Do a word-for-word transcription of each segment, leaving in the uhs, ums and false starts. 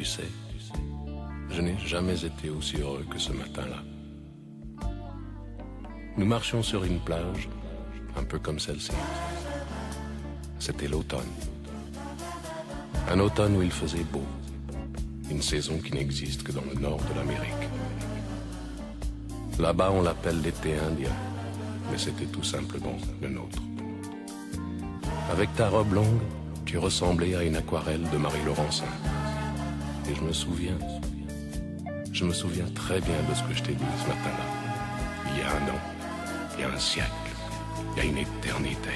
Tu sais, je n'ai jamais été aussi heureux que ce matin-là. Nous marchions sur une plage, un peu comme celle-ci. C'était l'automne. Un automne où il faisait beau. Une saison qui n'existe que dans le nord de l'Amérique. Là-bas, on l'appelle l'été indien, mais c'était tout simplement le nôtre. Avec ta robe longue, tu ressemblais à une aquarelle de Marie Laurencin. Et je me souviens, je me souviens très bien de ce que je t'ai dit ce matin-là. Il y a un an, il y a un siècle, il y a une éternité.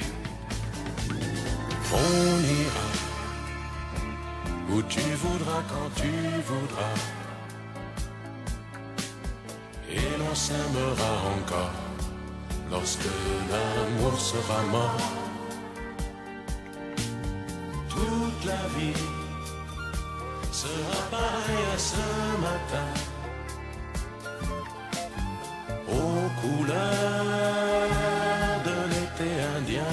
On ira où tu voudras, quand tu voudras. Et l'on s'aimera encore lorsque l'amour sera mort. Toute la vie sera pareille à ce matin, aux couleurs de l'été indien.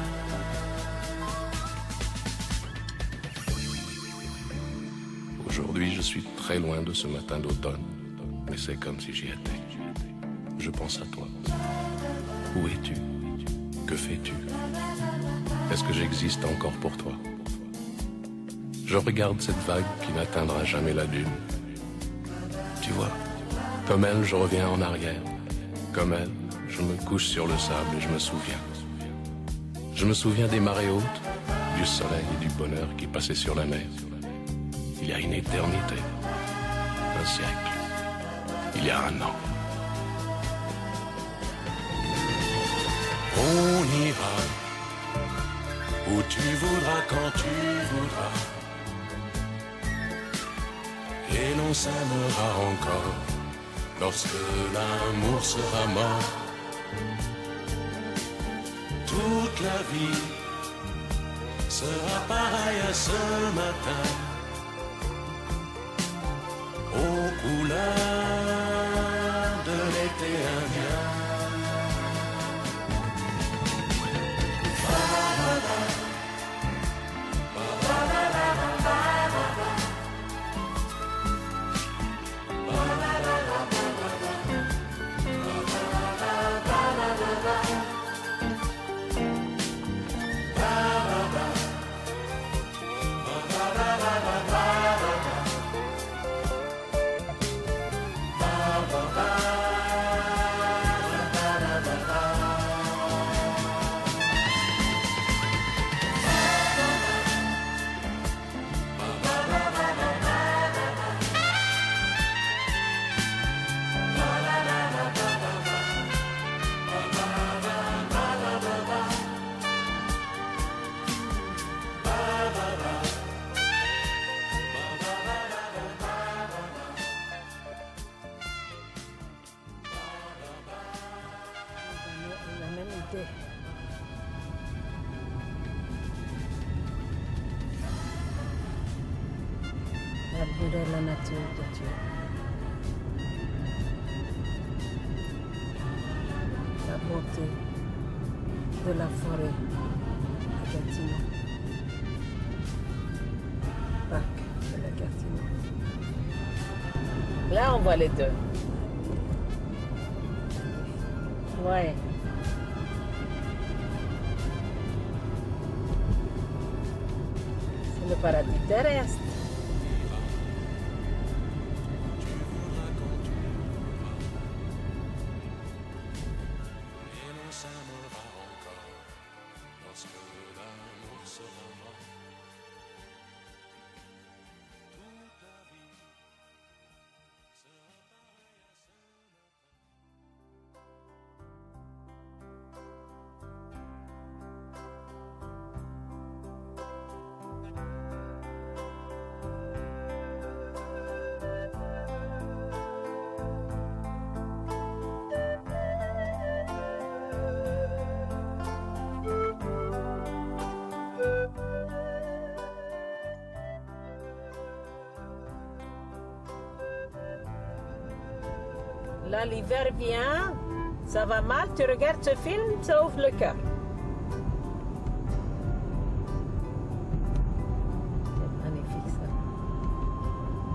Aujourd'hui, je suis très loin de ce matin d'automne, mais c'est comme si j'y étais. Je pense à toi. Où es-tu? Que fais-tu? Est-ce que j'existe encore pour toi? Je regarde cette vague qui n'atteindra jamais la dune. Tu vois, comme elle, je reviens en arrière. Comme elle, je me couche sur le sable et je me souviens. Je me souviens des marées hautes, du soleil et du bonheur qui passaient sur la mer. Il y a une éternité, un siècle, il y a un an. On ira où tu voudras, quand tu voudras. Et l'on s'aimera encore lorsque l'amour sera mort. Toute la vie sera pareille à ce matin, aux couleurs de l'été indien. Admirer la nature de Dieu. La beauté de la forêt à Gatineau. Parc de la Gatineau. Là, on voit les deux. Ouais. C'est le paradis terrestre. Là, l'hiver vient, ça va mal, tu regardes ce film, ça ouvre le cœur. C'est magnifique ça.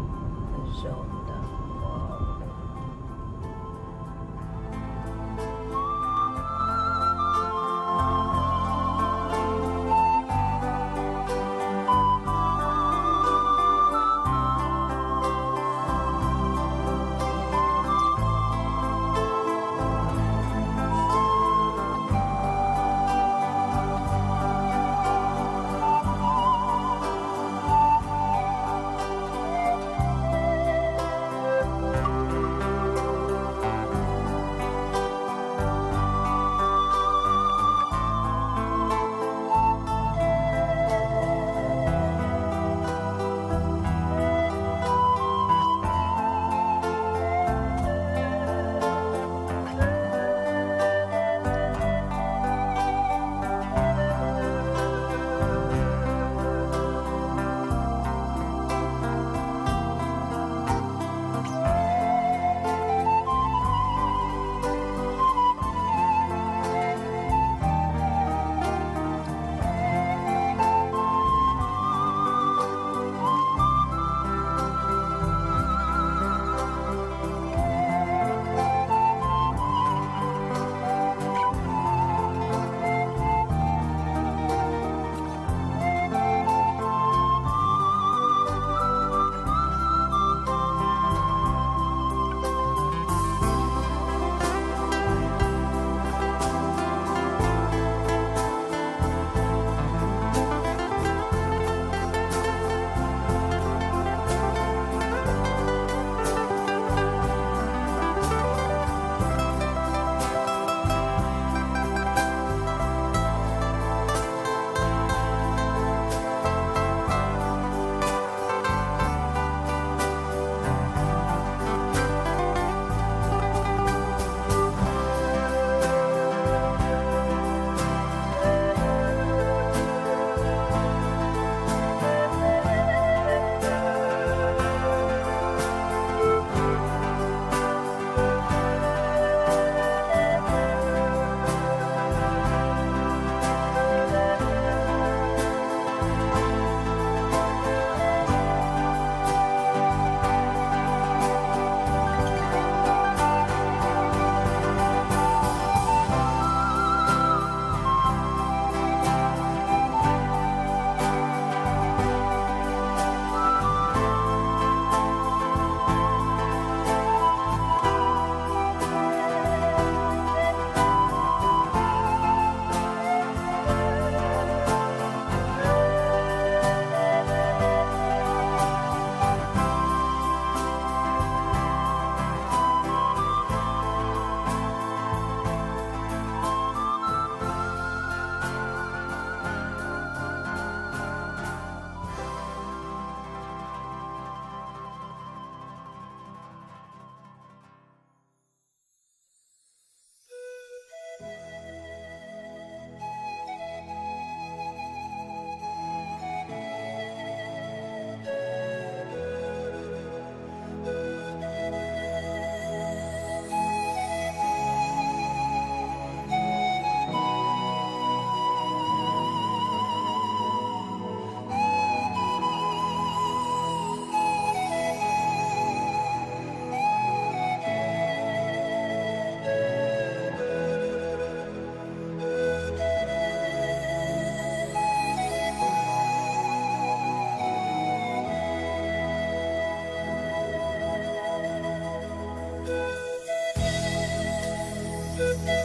Thank you.